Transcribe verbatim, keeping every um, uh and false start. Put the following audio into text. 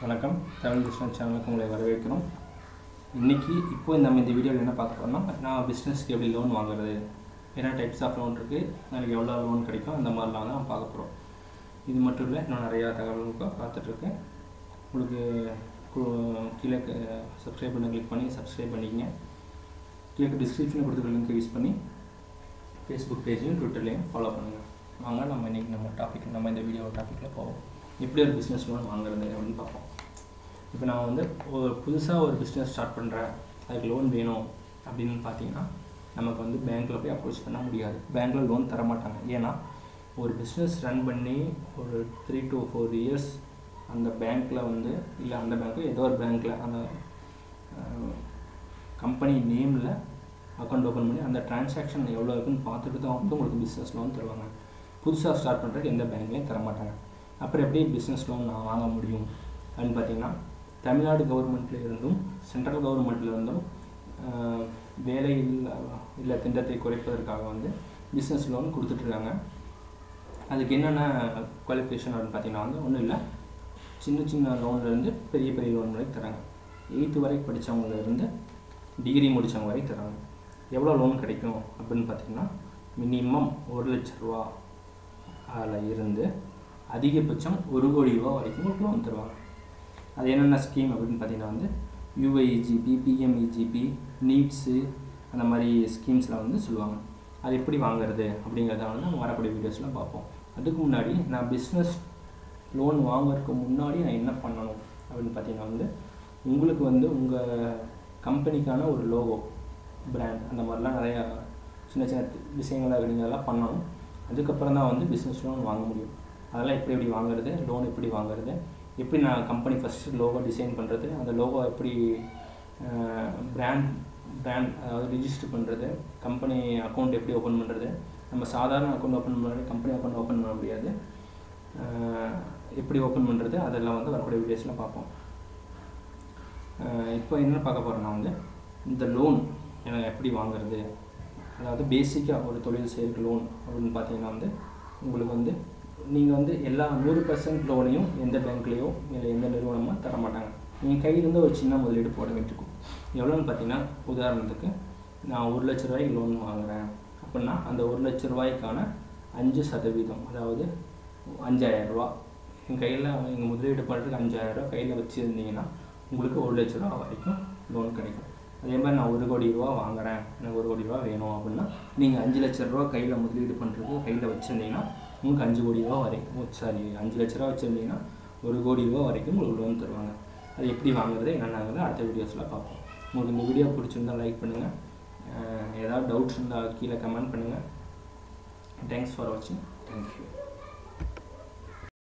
வணக்கம் தமிழ் பிஸ்னஸ் சேனலுக்கு உங்களை வரவேற்கிறோம். இன்றைக்கி இப்போ நம்ம இந்த வீடியோவில் என்ன பார்க்க போகிறோம்னா, நான் பிஸ்னஸ்க்கு எப்படி லோன் வாங்குறது, என்ன டைப்ஸ் ஆஃப் லோன் இருக்குது, எனக்கு எவ்வளோ லோன் கிடைக்கும், அந்த மாதிரிலாம் தான் நான் பார்க்க போகிறோம். இது மட்டும் இல்லை, இன்னும் நிறையா தகவல்களுக்கு பார்த்துட்ருக்கேன். உங்களுக்கு கீழே சப்ஸ்கிரைப் பண்ண கிளிக் பண்ணி சப்ஸ்கிரைப் பண்ணிக்கங்க. கீழே டிஸ்கிரிப்ஷனில் கொடுத்துருக்க லிங்க் யூஸ் பண்ணி ஃபேஸ்புக் பேஜையும் ட்விட்டர்லேயும் ஃபாலோ பண்ணுங்கள். வாங்க நம்ம இன்றைக்கி நம்ம டாபிக் நம்ம இந்த வீடியோ டாப்பிக்கில் போவோம். எப்படி ஒரு பிஸ்னஸ் லோன் வாங்குறது அப்படின்னு பார்ப்போம். இப்போ நான் வந்து ஒரு புதுசாக ஒரு பிஸ்னஸ் ஸ்டார்ட் பண்ணுறேன், அதுக்கு லோன் வேணும் அப்படின்னு பார்த்தீங்கன்னா நமக்கு வந்து பேங்க்கில் போய் அப்ரோச் பண்ண முடியாது. பேங்க்கில் லோன் தர மாட்டாங்க. ஏன்னா ஒரு பிஸ்னஸ் ரன் பண்ணி ஒரு த்ரீ டு ஃபோர் இயர்ஸ் அந்த பேங்க்கில் வந்து இல்லை அந்த பேங்க்கு ஏதோ ஒரு பேங்க்கில் அந்த கம்பெனி நேமில் அக்கௌண்ட் ஓப்பன் பண்ணி அந்த டிரான்சாக்ஷன் எவ்வளோ இருக்குன்னு பார்த்துட்டு தான் வந்து உங்களுக்கு பிஸ்னஸ் லோன் தருவாங்க. புதுசாக ஸ்டார்ட் பண்ணுறதுக்கு எந்த பேங்க்லேயும் தர மாட்டாங்க. அப்புறம் எப்படி பிஸ்னஸ் லோன் நான் வாங்க முடியும் அப்படின்னு பார்த்தீங்கன்னா, தமிழ்நாடு கவர்மெண்ட்டில் இருந்தும் சென்ட்ரல் கவர்மெண்ட்டில் இருந்தும் வேலை இல்லை இல்லை திட்டத்தை குறைப்பதற்காக வந்து பிஸ்னஸ் லோன் கொடுத்துட்ருக்காங்க. அதுக்கு என்னென்ன குவாலிஃபிகேஷன் அப்படின்னு பார்த்தீங்கன்னா வந்து ஒன்றும் இல்லை, சின்ன சின்ன லோன்லேருந்து பெரிய பெரிய லோன் வரைக்கும் தராங்க. எயித்து வரைக்கும் படித்தவங்கலேருந்து டிகிரி முடித்தவங்க வரைக்கும் தராங்க. எவ்வளோ லோன் கிடைக்கும் அப்படின்னு பார்த்தீங்கன்னா, மினிமம் ஒரு லட்ச ரூபா அதில் இருந்து அதிகபட்சம் ஒரு கோடி ரூபா வரைக்கும் உங்களுக்கு லோன் தருவாங்க. அது என்னென்ன ஸ்கீம் அப்படின்னு பார்த்தீங்கன்னா வந்து யூஐஜிபி, பிஎம்இஜிபி, நீட்ஸு அந்த மாதிரி ஸ்கீம்ஸில் வந்து சொல்லுவாங்க. அது எப்படி வாங்குறது அப்படிங்கிறத வந்து நம்ம வரக்கூடிய வீடியோஸில் பார்ப்போம். அதுக்கு முன்னாடி நான் பிஸ்னஸ் லோன் வாங்குறதுக்கு முன்னாடி நான் என்ன பண்ணணும் அப்படின்னு பார்த்தீங்கன்னா வந்து உங்களுக்கு வந்து உங்கள் கம்பெனிக்கான ஒரு லோகோ, பிராண்ட் அந்த மாதிரிலாம் நிறையா சின்ன சின்ன விஷயங்களாக நீங்கள்லாம் பண்ணணும். அதுக்கப்புறம் தான் வந்து பிஸ்னஸ் லோன் வாங்க முடியும். அதெல்லாம் எப்படி எப்படி வாங்குறது, லோன் எப்படி வாங்குறது, எப்படி நான் கம்பெனி ஃபஸ்ட்டு லோகோ டிசைன் பண்ணுறது, அந்த லோகோ எப்படி பிராண்ட் பிராண்ட் அதாவது ரிஜிஸ்டர் பண்ணுறது, கம்பெனி அக்கௌண்ட் எப்படி ஓப்பன் பண்ணுறது, நம்ம சாதாரண அக்கௌண்ட் ஓப்பன் பண்ணுறது கம்பெனி அக்கௌண்ட் ஓப்பன் பண்ண முடியாது, எப்படி ஓப்பன் பண்ணுறது, அதெல்லாம் வந்து வரக்கூடிய வீடியோஸில் பார்ப்போம். இப்போ என்ன பார்க்க போகிறேன்னா வந்து இந்த லோன் எனக்கு எப்படி வாங்குறது, அதாவது பேசிக்காக ஒரு தொழில் செய்கிற லோன் அப்படின்னு பார்த்தீங்கன்னா வந்து உங்களுக்கு வந்து நீங்கள் வந்து எல்லா நூறு பர்சன்ட் லோனையும் எந்த பேங்க்லேயோ இல்லை எந்த நிறுவனமோ தர மாட்டாங்க. நீங்கள் கையிலேருந்து ஒரு சின்ன முதலீடு போட வேண்டியிருக்கும். எவ்வளோன்னு பார்த்தீங்கன்னா, உதாரணத்துக்கு நான் ஒரு லட்ச ரூபாய்க்கு லோன் வாங்குகிறேன் அப்படின்னா அந்த ஒரு லட்ச ரூபாய்க்கான அஞ்சு சதவீதம் அதாவது அஞ்சாயிரம் ரூபா என் கையில் எங்கள் முதலீடு பண்ணுறதுக்கு அஞ்சாயிரம் ரூபா கையில் வச்சுருந்தீங்கன்னா உங்களுக்கு ஒரு லட்ச ரூபா வரைக்கும் லோன் கிடைக்கும். அதே மாதிரி நான் ஒரு கோடி ரூபா வாங்குகிறேன், எனக்கு ஒரு கோடி ரூபா வேணும் அப்படின்னா நீங்கள் அஞ்சு லட்ச ரூபா கையில் முதலீடு பண்ணுறதுக்கு கையில் வச்சுருந்தீங்கன்னா உங்களுக்கு அஞ்சு கோடி ரூபா வரைக்கும் சாரி அஞ்சு லட்ச ரூபா வச்சுருந்தீங்கன்னா ஒரு கோடி ரூபா வரைக்கும் உங்களுக்கு லோன் தருவாங்க. அது எப்படி வாங்குறது என்னென்னாங்கிறத அடுத்த வீடியோஸில் பார்ப்போம். உங்களுக்கு இந்த வீடியோ பிடிச்சிருந்தால் லைக் பண்ணுங்கள், ஏதாவது டவுட்ஸ் இருந்தால் கீழே கமெண்ட் பண்ணுங்கள். தேங்க்ஸ் ஃபார் வாட்சிங். தேங்க்யூ.